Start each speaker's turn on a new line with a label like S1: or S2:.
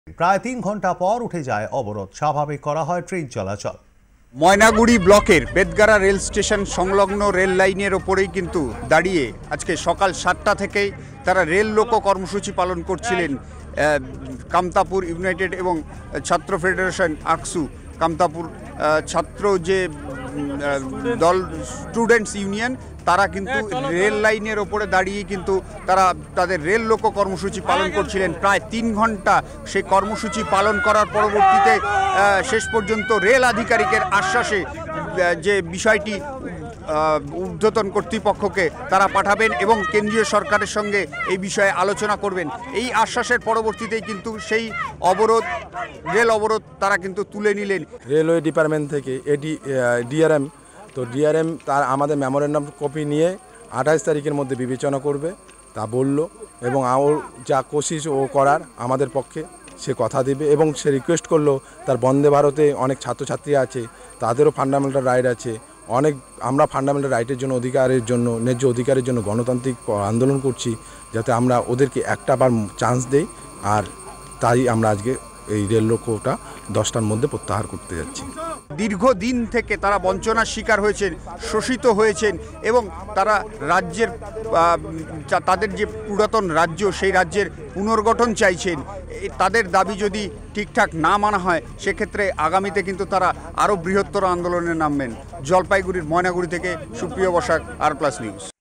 S1: প্রায় ৩ ঘন্টা পর উঠে যায় অবরোধ, স্বাভাবিক করা হয় ট্রেন চলাচল।
S2: ময়নাগুড়ি ব্লকের বেদগাড়া রেল স্টেশন সংলগ্ন রেল লাইনের ওপরেই কিন্তু দাঁড়িয়ে আজকে সকাল 7টা থেকেই তারা রেল লোকো কর্মসূচি পালন করছিলেন। কামতাপুর ইউনাইটেড এবং ছাত্র ফেডারেশন আকসু, কামতাপুর ছাত্র যে দল স্টুডেন্টস ইউনিয়ন, তারা কিন্তু রেল লাইনের ওপরে দাঁড়িয়ে কিন্তু তারা তাদের রেল লোকো কর্মসূচি পালন করছিলেন। প্রায় 3 ঘন্টা সেই কর্মসূচি পালন করার পরবর্তীতে শেষ পর্যন্ত রেল আধিকারিকের আশ্বাসে যে বিষয়টি ঊর্ধ্বতন কর্তৃপক্ষকে তারা পাঠাবেন এবং কেন্দ্রীয় সরকারের সঙ্গে এই বিষয়ে আলোচনা করবেন। এই আশ্বাসের পরবর্তীতেই কিন্তু সেই অবরোধ, রেল অবরোধ তারা কিন্তু তুলে নিলেন।
S3: রেলওয়ে ডিপার্টমেন্ট থেকে ডিআরএম, তো ডিআরএম তার আমাদের মেমোরেন্ডাম কপি নিয়ে 28 তারিখের মধ্যে বিবেচনা করবে তা বলল, এবং ওর যা কোশিশ ও করার আমাদের পক্ষে সে কথা দেবে। এবং সে রিকোয়েস্ট করলো তার বন্দে ভারতে অনেক ছাত্রছাত্রী আছে, তাদেরও ফান্ডামেন্টাল রাইট আছে। আমরা ফান্ডামেন্টাল রাইটের জন্য, অধিকারের জন্য, ন্যায্য অধিকারের জন্য গণতান্ত্রিক আন্দোলন করছি, যাতে আমরা ওদেরকে একটা বার চান্স দেই। আর তাই আমরা আজকে এই রেল লোকোটা 10টার মধ্যে প্রত্যাহার করতে যাচ্ছি।
S2: দীর্ঘদিন থেকে তারা বঞ্চনার শিকার হয়েছেন, শোষিত হয়েছেন এবং তারা রাজ্যের তাদের যে পুরাতন রাজ্য, সেই রাজ্যের পুনর্গঠন চাইছেন। তাদের দাবি যদি ঠিকঠাক না মানা হয়, সেক্ষেত্রে আগামীতে কিন্তু তারা আরও বৃহত্তর আন্দোলনে নামবেন। জলপাইগুড়ির ময়নাগুড়ি থেকে সুপ্রিয় বসাক, আর প্লাস নিউজ।